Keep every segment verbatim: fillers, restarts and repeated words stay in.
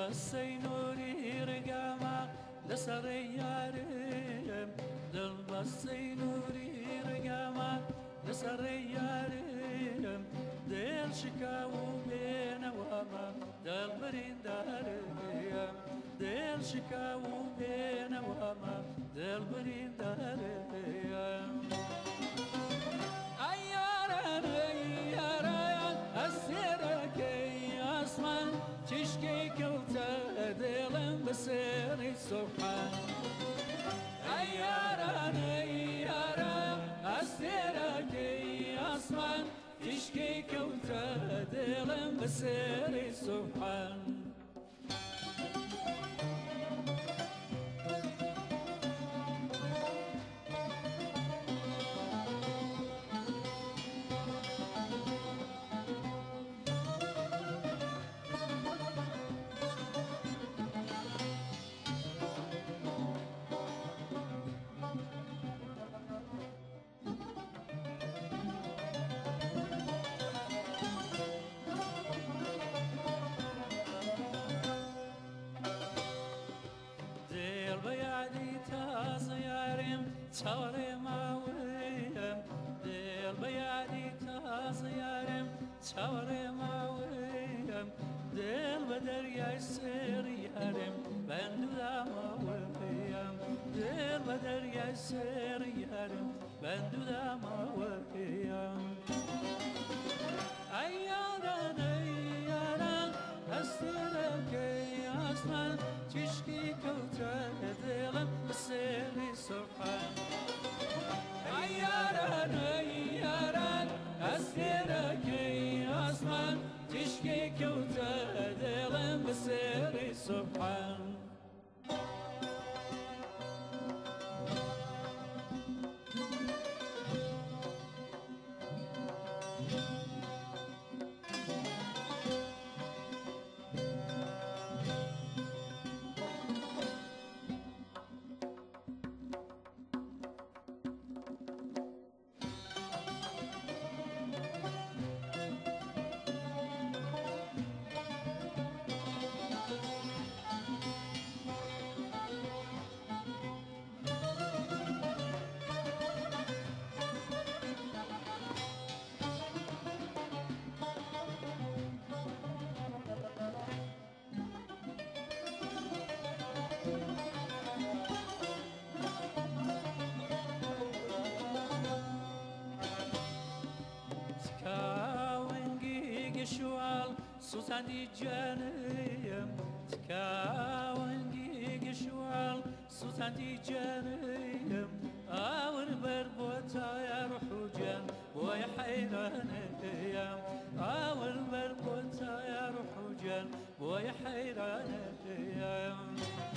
بەسەی نووری ڕێگامە لەسەر یارم دڵ بەسەی نووری ڕێگامە لەسەر یارم دڵ شکاو و بێنەوەمە دڵ بریندارم دڵ شکاو و بێنەوەمە دڵ بریندارم ئەی یاران ئەی یاران ئەسێرەکەی ئاسمان چشکی کەوتە دڵم بەسێری سوبحان ئەی یاران ئەی یاران ئەسێرەکەی ئاسمان چشکی کەوتە دڵم بەسێری سوبحان دل بیادی تازه یارم چاره ماویم دل بیادی تازه یارم چاره ماویم دل به دریای سر یارم بندو ماویم دل به دریای سر یارم بندو ماویم ای یاران ای یاران هسترکی آسمان چشکی کەوتە دڵم بەسێری سوبحان ئەی یاران ئەی یاران ئەسێرەکەی ئاسمان چشکی کەوتە دڵم بەسێری سوبحان شوال سوزاندی جانم تکاونگی گشوال سوزاندی جانم آور بر بوتا یا روح جان بوی حیرانم آور بر بوتا یا روح جان بوی حیرانم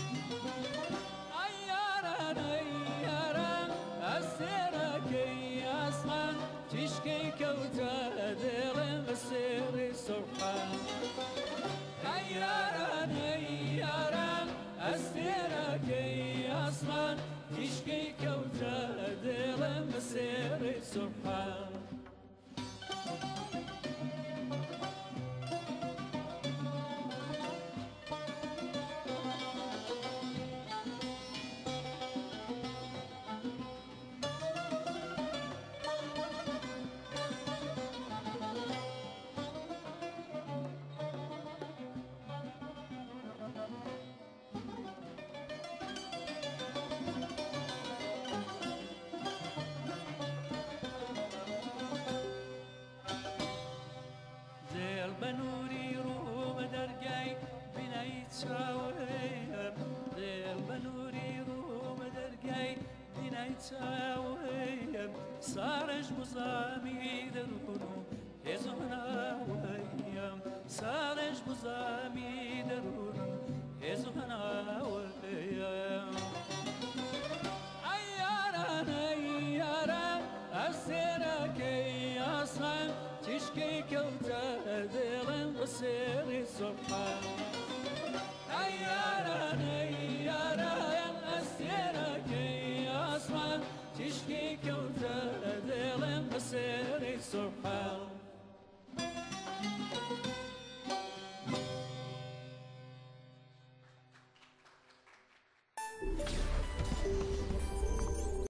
ای یاران ای یاران ئەسێرەکەی ئاسمان چشکی کەوتە دڵم بەسێری سوبحان ئەی یاران ئەی یاران ئەسێرەکەی ئاسمان چشکی کەوتە دڵم بەسێری سوبحان دل به نوری رو به درگای بینایی چاویم دل به نوری رو به درگای بینایی چاویم سارش بزامی درونو هزون آویم سارش بزامی درونو هزون آویم ای یاران ای یاران ئەسێرەکەی ئاسمان چشکی کەوتە دڵم بەسێری سوبحان ئەی یاران ئەی یاران ئەسێرەکەی ئاسمان چشکی کەوتە